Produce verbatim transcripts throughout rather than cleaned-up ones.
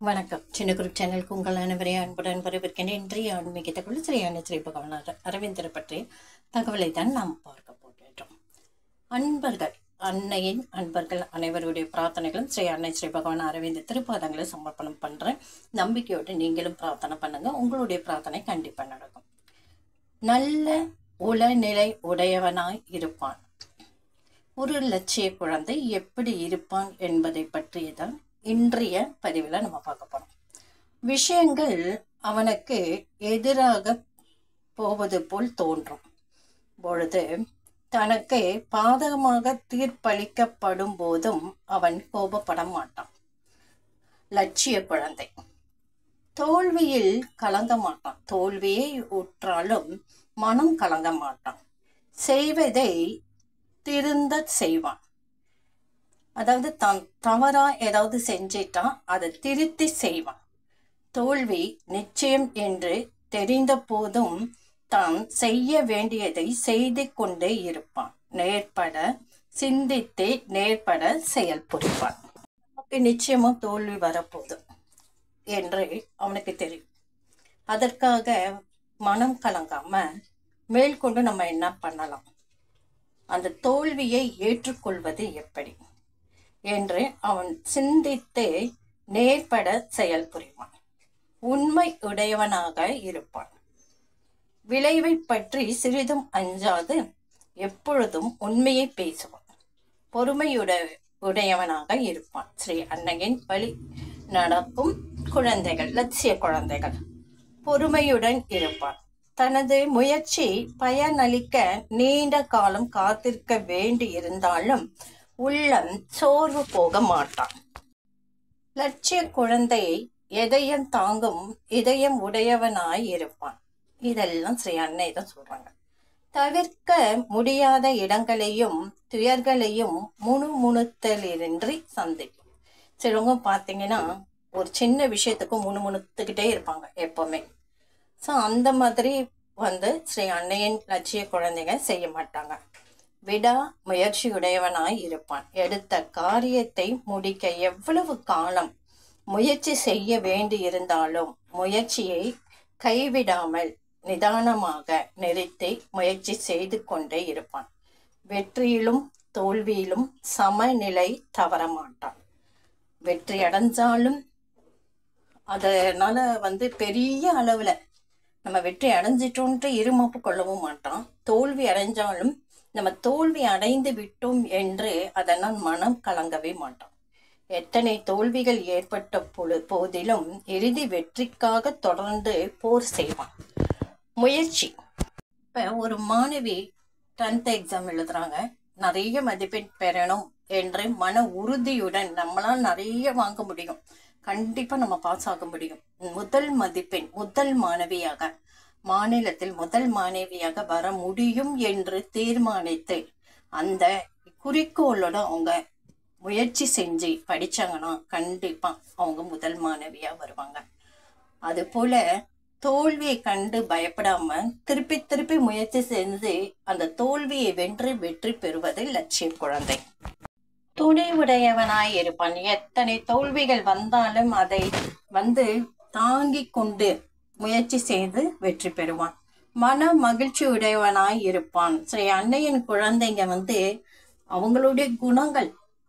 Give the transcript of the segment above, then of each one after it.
வணக்கம். சின்ன குரூப் சேனலுக்கு உங்கள் அனைவரையும் அன்புடன் வரவேற்கின்றேன். இன்றைய ஆன்மீகத்துக்குள்ள ஸ்ரீஅன ஸ்ரீ பகவான் அரவிந்தரை பற்றிய தகவலை தான் நாம் பார்க்க போகின்றோம். அன்பர்கள், அன்னையின் அன்பர்கள் அனைவருடைய பிரார்த்தனைகளும் ஸ்ரீ அன்னை ஸ்ரீ பகவான் அரவிந்த திருப்பாதங்களை சமர்ப்பணம் பண்றேன். நம்பிக்கையோடு நீங்களும் பிரார்த்தனை பண்ணுங்க. உங்களுடைய பிரார்த்தனை கண்டிப்பா நடக்கும். நல்ல உளநிலை உடையவனாய் இருப்பான். ஒரு லட்சிய குழந்தை எப்படி இருப்பான் என்பதை பற்றியதான் இன்றைய பதிவில் நம்ம பார்க்க போறோம். விஷயங்கள் அவனுக்கு எதிராக போவது போல் தோன்றும் பொழுது தனக்கு பாதகமாக தீர்ப்பளிக்கப்படும் போதும் அவன் கோபப்பட மாட்டான். லட்சிய குழந்தை தோல்வியில் கலங்க மாட்டான். தோல்வியை உற்றாலும் மனம் கலங்க மாட்டான். செய்வதை திருந்த செய்வான். அதாவது தான் தவறா ஏதாவது செஞ்சிட்டா அதை திருத்தி செய்வான். தோல்வி நிச்சயம் என்று தெரிந்த போதும் தான் செய்ய வேண்டியதை செய்து கொண்டே இருப்பான். நேர்பட சிந்தித்து நேர்பட செயல் புரிவான். நமக்கு நிச்சயமா தோல்வி வரப்போதும் என்று அவனுக்கு தெரியும். அதற்காக மனம் கலங்காம மேற்கொண்டு நம்ம என்ன பண்ணலாம், அந்த தோல்வியை ஏற்றுக்கொள்வது எப்படி என்று அவன் சிந்தித்து நேர்பட செயல் புரிவான். உண்மை உடையவனாக இருப்பான். விளைவை பற்றி சிறிதும் அஞ்சாது எப்பொழுதும் உண்மையை பேசுவான். பொறுமையுடைய உடையவனாக இருப்பான். ஸ்ரீ அன்னையின் வழி நடக்கும் குழந்தைகள், லட்சிய குழந்தைகள் பொறுமையுடன் இருப்பான். தனது முயற்சி பயனளிக்க நீண்ட காலம் காத்திருக்க வேண்டி இருந்தாலும் உள்ளம் சோர்வு போக மாட்டான். லட்சிய குழந்தை எதையும் தாங்கும் இதயம் உடையவனாய் இருப்பான். இதெல்லாம் ஸ்ரீ அன்னை தான் சொல்றாங்க. தவிர்க்க முடியாத இடங்களையும் துயர்களையும் முணுமுணுத்தலின்றி சந்திக்கும். சிலவங்க பார்த்தீங்கன்னா ஒரு சின்ன விஷயத்துக்கு முணுமுணுத்துக்கிட்டே இருப்பாங்க எப்பவுமே. ஸோ அந்த மாதிரி வந்து ஸ்ரீ அன்னையின் லட்சிய குழந்தைங்க செய்ய மாட்டாங்க. விடா முயற்சியுடையவனாய் இருப்பான். எடுத்த காரியத்தை முடிக்க எவ்வளவு காலம் முயற்சி செய்ய வேண்டி இருந்தாலும் முயற்சியை கைவிடாமல் நிதானமாக நிறுத்தி முயற்சி செய்து கொண்டே இருப்பான். வெற்றியிலும் தோல்வியிலும் சமநிலை தவற மாட்டான். வெற்றி அடைஞ்சாலும் அதனால வந்து பெரிய அளவுல நம்ம வெற்றி அடைஞ்சிட்டோன்ட்டு இருமாப்பு கொள்ளவும் மாட்டான். தோல்வி அடைஞ்சாலும் நம்ம தோல்வி அடைந்து விட்டோம் என்று அதனால் மனம் கலங்கவே மாட்டான். எத்தனை தோல்விகள் ஏற்பட்ட பொழு போதிலும் இறுதி வெற்றிக்காக தொடர்ந்து போர் செய்வான். முயற்சி. இப்ப ஒரு மாணவி டென்த் எக்ஸாம் எழுதுறாங்க. நிறைய மதிப்பெண் பெறணும் என்று மன உறுதியுடன் நம்மளால் நிறைய வாங்க முடியும், கண்டிப்பா நம்ம பாஸ் ஆக முடியும். முதல் மதிப்பெண், முதல் மாணவியாக மாநிலத்தில் முதல் மாணவியாக வர முடியும் என்று தீர்மானித்து அந்த குறிக்கோளோட அவங்க முயற்சி செஞ்சு படிச்சாங்கன்னா கண்டிப்பா அவங்க முதல் மாணவியா வருவாங்க. அது போல தோல்வியை கண்டு பயப்படாம திருப்பி திருப்பி முயற்சி செஞ்சு அந்த தோல்வியை வென்று வெற்றி பெறுவது லட்சிய குழந்தை. துணிவுடையவனாய் இருப்பான். எத்தனை தோல்விகள் வந்தாலும் அதை வந்து தாங்கி கொண்டு முயற்சி செய்து வெற்றி பெறுவான். மன மகிழ்ச்சி உடையவனாய் இருப்பான். ஸ்ரீ அன்னையின் குழந்தைங்க வந்து அவங்களுடைய குணங்கள்,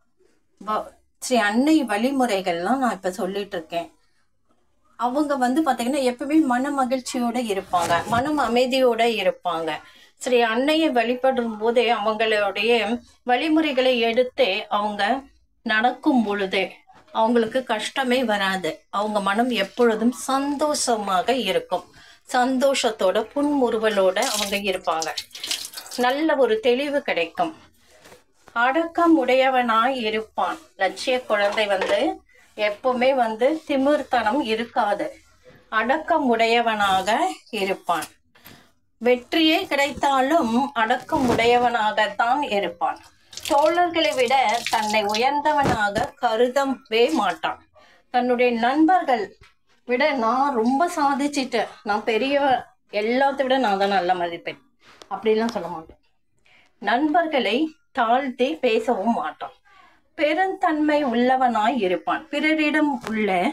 ஸ்ரீ அன்னை வழிமுறைகள்லாம் நான் இப்ப சொல்லிட்டு இருக்கேன். அவங்க வந்து பாத்தீங்கன்னா எப்பவுமே மன மகிழ்ச்சியோட இருப்பாங்க, மனம் அமைதியோட இருப்பாங்க. ஸ்ரீ அன்னையை வழிபடும் போதே அவங்களுடைய வழிமுறைகளை எடுத்து அவங்க நடக்கும் பொழுது அவங்களுக்கு கஷ்டமே வராது. அவங்க மனம் எப்பொழுதும் சந்தோஷமாக இருக்கும். சந்தோஷத்தோட புன்முறுவலோட அவங்க இருப்பாங்க. நல்ல ஒரு தெளிவு கிடைக்கும். அடக்கம் உடையவனாய் இருப்பான். லட்சிய குழந்தை வந்து எப்பவுமே வந்து திமிர்த்தனம் இருக்காது. அடக்கம் உடையவனாக இருப்பான். வெற்றியே கிடைத்தாலும் அடக்கம் உடையவனாகத்தான் இருப்பான். தோழர்களை விட தன்னை உயர்ந்தவனாக கருதவே மாட்டான். தன்னுடைய நண்பர்கள் விட நான் ரொம்ப சாதிச்சிட்டேன், நான் பெரிய, எல்லாத்த விட நான் தான் நல்ல மதிப்பேன் அப்படிலாம் சொல்ல மாட்டேன். நண்பர்களை தாழ்த்தி பேசவும் மாட்டான். பெருந்தன்மை உள்ளவனாய் இருப்பான். பிறரிடம் உள்ள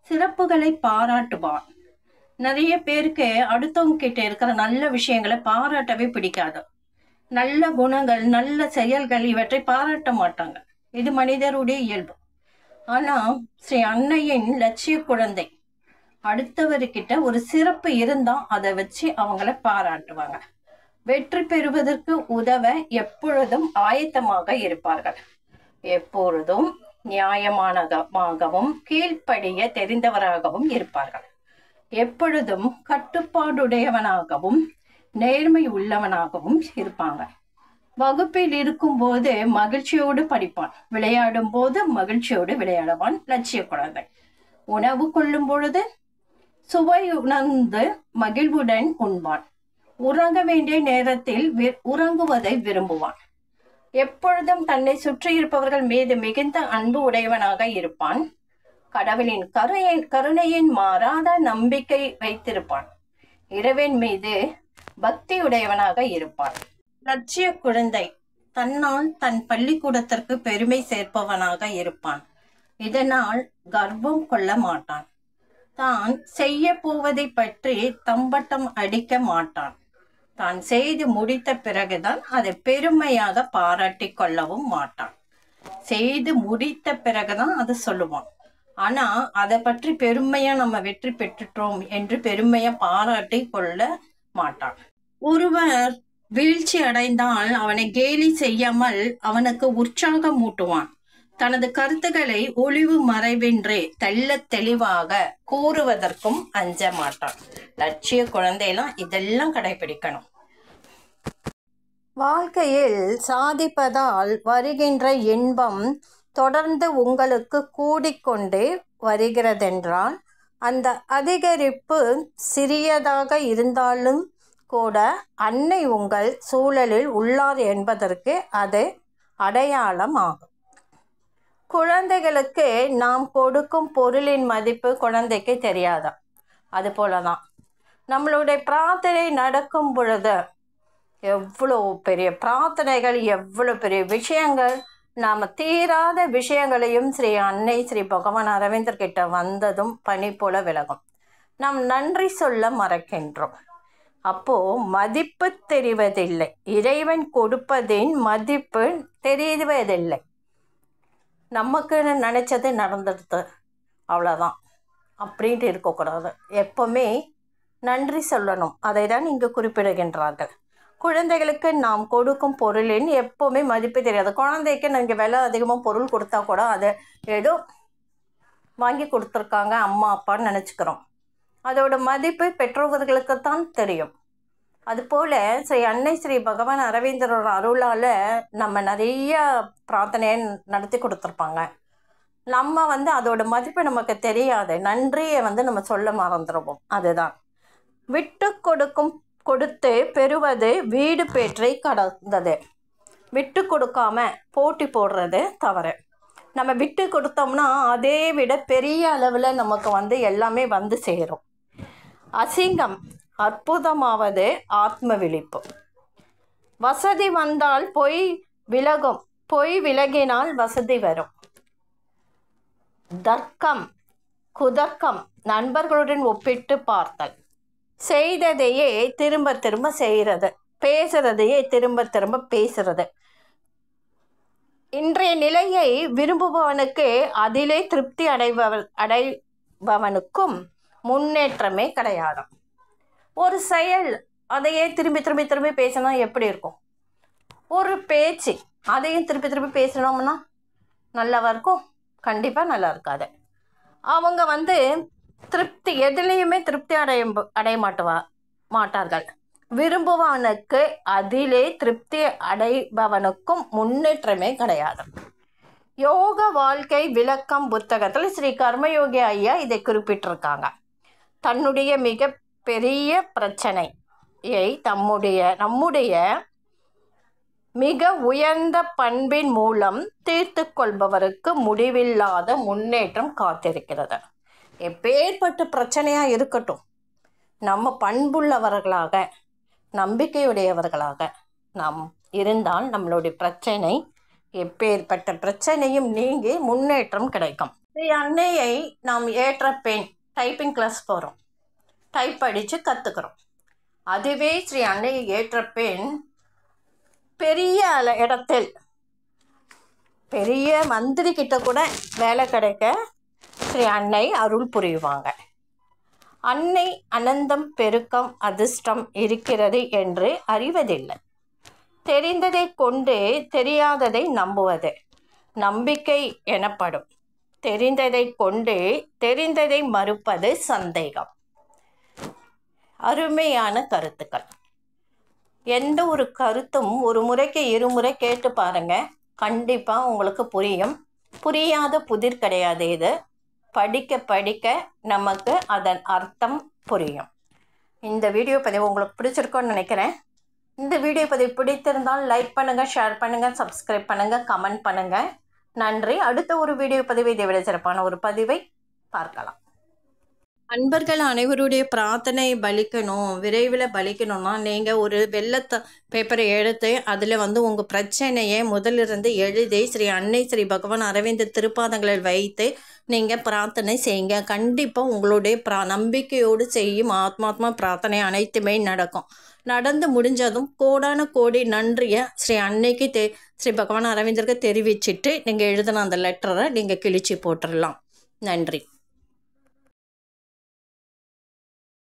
சிறப்புகளை பாராட்டுவான். நிறைய பேருக்கு அடுத்தவங்க கிட்ட இருக்கிற நல்ல விஷயங்களை பாராட்டவே பிடிக்காது. நல்ல குணங்கள், நல்ல செயல்கள் இவற்றை பாராட்ட மாட்டாங்க. இது மனிதருடைய இயல்பு. ஆனா ஸ்ரீ அன்னையின் லட்சிய குழந்தை அடுத்தவர்கிட்ட ஒரு சிறப்பு இருந்தா அதை வச்சு அவங்கள பாராட்டுவாங்க. வெற்றி பெறுவதற்கு உதவ எப்பொழுதும் ஆயத்தமாக இருப்பார்கள். எப்பொழுதும் நியாயமானதாகவும் கீழ்ப்படிய தெரிந்தவராகவும் இருப்பார்கள். எப்பொழுதும் கட்டுப்பாடுடையவனாகவும் நேர்மை உள்ளவனாகவும் இருப்பாங்க. வகுப்பில் இருக்கும் போது மகிழ்ச்சியோடு படிப்பான். விளையாடும் போது மகிழ்ச்சியோடு விளையாடுவான் லட்சிய குழந்தை. உணவு கொள்ளும் பொழுது சுவை உணர்ந்து மகிழ்வுடன் உண்பான். உறங்க வேண்டிய நேரத்தில் உறங்குவதை விரும்புவான். எப்பொழுதும் தன்னை சுற்றி இருப்பவர்கள் மீது மிகுந்த அன்பு உடையவனாக இருப்பான். கடவுளின் கருணை கருணையின் மாறாத நம்பிக்கை வைத்திருப்பான். இறைவன் மீது பக்தி உடையவனாக இருப்பான். லட்சிய குழந்தை தன்னால் தன் பள்ளிக்கூடத்திற்கு பெருமை சேர்ப்பவனாக இருப்பான். இதனால் கர்வம் கொள்ள மாட்டான். தான் செய்ய போவதை பற்றி தம்பட்டம் அடிக்க மாட்டான். தான் செய்து முடித்த பிறகுதான் அதை பெருமையாக பாராட்டி கொள்ளவும் மாட்டான். செய்து முடித்த பிறகுதான் அதை சொல்லுவான். ஆனா அதை பற்றி பெருமையா நம்ம வெற்றி பெற்றுட்டோம் என்று பெருமையா பாராட்டி கொள்ள மாட்டான். ஒருவர் வீழ்ச்சி அடைந்தால் அவனை கேலி செய்யாமல் அவனுக்கு உற்சாகம் மூட்டுவான். தனது கருத்துக்களை ஒளிவு மறைவின்றி தெள்ள தெளிவாக கூறுவதற்கும் அஞ்ச மாட்டான். லட்சிய குழந்தையெல்லாம் இதெல்லாம் கடைபிடிக்கணும். வாழ்க்கையில் சாதிப்பதால் வருகின்ற இன்பம் தொடர்ந்து உங்களுக்கு கூடிக்கொண்டே வருகிறதென்றால் அந்த அதிகரிப்பு சிறியதாக இருந்தாலும் கூட அன்னை உங்கள் சூழலில் உள்ளார் என்பதற்கு அது அடையாளம் ஆகும். குழந்தைகளுக்கு நாம் கொடுக்கும் பொருளின் மதிப்பு குழந்தைக்கு தெரியாதா? அது போலதான் நம்மளுடைய பிரார்த்தனை நடக்கும் பொழுது எவ்வளோ பெரிய பிரார்த்தனைகள், எவ்வளோ பெரிய விஷயங்கள், நாம் தீராத விஷயங்களையும் ஸ்ரீ அன்னை ஸ்ரீ பகவான் அரவிந்தர் கிட்ட வந்ததும் பனி போல விலகும். நாம் நன்றி சொல்ல மறக்கின்றோம். அப்போ மதிப்பு தெரிவதில்லை. இறைவன் கொடுப்பதின் மதிப்பு தெரிவதில்லை. நமக்கு நினைச்சது நடந்துடுது, அவ்வளோதான் அப்படின்ட்டு இருக்கக்கூடாது. எப்பவுமே நன்றி சொல்லணும். அதை தான் இங்கு குறிப்பிடுகின்றார்கள். குழந்தைகளுக்கு நாம் கொடுக்கும் பொருளின் எப்போவுமே மதிப்பு தெரியாது. குழந்தைக்கு நீங்கள் விலை அதிகமாக பொருள் கொடுத்தா கூட அதை ஏதோ வாங்கி கொடுத்துருக்காங்க அம்மா அப்பான்னு நினச்சிக்கிறோம். அதோட மதிப்பு பெற்றோர்களுக்குத்தான் தெரியும். அதுபோல் ஸ்ரீ அன்னை ஸ்ரீ பகவான் அரவிந்தரோட அருளால் நம்ம நிறைய பிரார்த்தனையை நடத்தி கொடுத்துருப்பாங்க. நம்ம வந்து அதோட மதிப்பு நமக்கு தெரியாது. நன்றியை வந்து நம்ம சொல்ல மறந்துடுவோம். அதுதான் விட்டு கொடுக்கும் கொடுத்து பெறுவது வீடு பேற்றை கடந்தது. விட்டு கொடுக்காம போட்டி போடுறது தவறு. நம்ம விட்டு கொடுத்தோம்னா அதே விட பெரிய அளவில் நமக்கு வந்து எல்லாமே வந்து சேரும். அசிங்கம் அற்புதமாவது ஆத்ம விழிப்பு. வசதி வந்தால் பொய் விலகும், பொய் விலகினால் வசதி வரும். தர்க்கம் குதர்க்கம் நண்பர்களுடன் ஒப்பிட்டு பார்த்தல். செய்ததையே திரும்ப திரும்ப செய்கிறது, பேசுறதையே திரும்ப திரும்ப பேசுறது. இன்றைய நிலையை விரும்புபவனுக்கு அதிலே திருப்தி அடைபவ அடைபவனுக்கும் முன்னேற்றமே கிடையாது. ஒரு செயல் அதையே திரும்பி திரும்பி திரும்பி பேசினா எப்படி இருக்கும்? ஒரு பேச்சு அதையும் திருப்பி திருப்பி பேசணும்னா நல்லாவா இருக்கும்? கண்டிப்பாக நல்லா இருக்காது. அவங்க வந்து திருப்தி எதுலேயுமே திருப்தி அடைய அடைய மாட்டுவா மாட்டார்கள். விரும்புவவனுக்கு அதிலே திருப்தி அடைபவனுக்கும் முன்னேற்றமே கிடையாது. யோக வாழ்க்கை விளக்கம் புத்தகத்தில் ஸ்ரீ கர்மயோகி ஐயா இதை குறிப்பிட்டிருக்காங்க. தன்னுடைய மிக பெரிய பிரச்சனையை தம்முடைய நம்முடைய மிக உயர்ந்த பண்பின் மூலம் தீர்த்து கொள்பவருக்கு முடிவில்லாத முன்னேற்றம் காத்திருக்கிறது. எப்பேற்பட்ட பிரச்சனையாக இருக்கட்டும், நம்ம பண்புள்ளவர்களாக நம்பிக்கையுடையவர்களாக நாம் இருந்தால் நம்மளுடைய பிரச்சனை எப்பேற்பட்ட பிரச்சனையும் நீங்கி முன்னேற்றம் கிடைக்கும். ஸ்ரீ அன்னையை நாம் ஏற்ற பெண் டைப்பிங் கிளாஸ் போகிறோம், டைப் அடித்து கற்றுக்குறோம். அதுவே ஸ்ரீ அன்னையை ஏற்ற பெண் பெரிய இடத்தில் பெரிய மந்திரி கிட்ட கூட வேலை கிடைக்க ஸ்ரீ அன்னை அருள் புரிவாங்க. அன்னை அனந்தம் பெருக்கம் அதிர்ஷ்டம் இருக்கிறது என்று அறிவதில்லை. தெரிந்ததை கொண்டு தெரியாததை நம்புவது நம்பிக்கை எனப்படும். தெரிந்ததை கொண்டு தெரிந்ததை மறுப்பது சந்தேகம். அருமையான கருத்துக்கள். எந்த ஒரு கருத்தும் ஒரு முறைக்கு இருமுறை கேட்டு பாருங்க, கண்டிப்பாக உங்களுக்கு புரியும். புரியாத புதிர் கிடையாது இது. படிக்க படிக்க நமக்கு அதன் அர்த்தம் புரியும். இந்த வீடியோ பதிவு உங்களுக்கு பிடிச்சிருக்கோன்னு நினைக்கிறேன். இந்த வீடியோ பதிவு பிடித்திருந்தால் லைக் பண்ணுங்கள், ஷேர் பண்ணுங்கள், சப்ஸ்கிரைப் பண்ணுங்கள், கமெண்ட் பண்ணுங்கள். நன்றி. அடுத்த ஒரு வீடியோ பதிவு இதை விட சிறப்பான ஒரு பதிவை பார்க்கலாம். அன்பர்கள் அனைவருடைய பிரார்த்தனை பலிக்கணும், விரைவில் பலிக்கணும்னா நீங்கள் ஒரு வெள்ளை பேப்பரை எடுத்து அதில் வந்து உங்கள் பிரச்சனையை முதலிருந்து எழுதி ஸ்ரீ அன்னை ஸ்ரீ பகவான் அரவிந்த திருப்பாதங்களில் வைத்து நீங்கள் பிரார்த்தனை செய்யுங்க. கண்டிப்பாக உங்களுடைய பிரா நம்பிக்கையோடு செய்யும் ஆத்மாத்மா பிரார்த்தனை அனைத்துமே நடக்கும். நடந்து முடிஞ்சதும் கோடான கோடி நன்றியை ஸ்ரீ அன்னைக்கு தெ ஸ்ரீ பகவான் அரவிந்தருக்கு தெரிவிச்சுட்டு நீங்கள் எழுதின அந்த லெட்டரை நீங்கள் கிழிச்சு போட்டுடலாம். நன்றி.